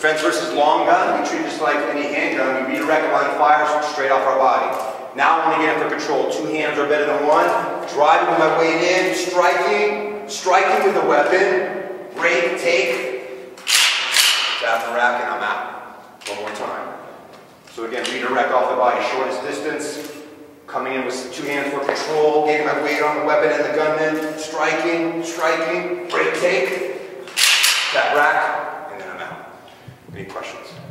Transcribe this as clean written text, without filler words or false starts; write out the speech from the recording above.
Defense versus long gun, we treat it just like any handgun. We redirect line of fire straight off our body. Now I want to get it for control. 2 hands are better than 1. Driving with my weight in, striking with the weapon. Break, take, tap the rack, and I'm out. One more time. So again, redirect off the body, shortest distance. Coming in with 2 hands for control, getting my weight on the weapon and the gunman. Striking, break, take, tap rack, and then I'm out. Any questions?